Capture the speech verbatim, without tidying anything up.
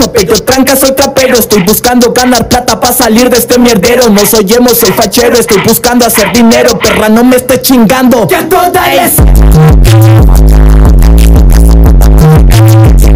chope. Yo tranca, soy trapero, estoy buscando ganar plata pa' salir de este mierdero. No soy emo, soy fachero, estoy buscando hacer dinero. Perra, no me estés chingando, que a toda es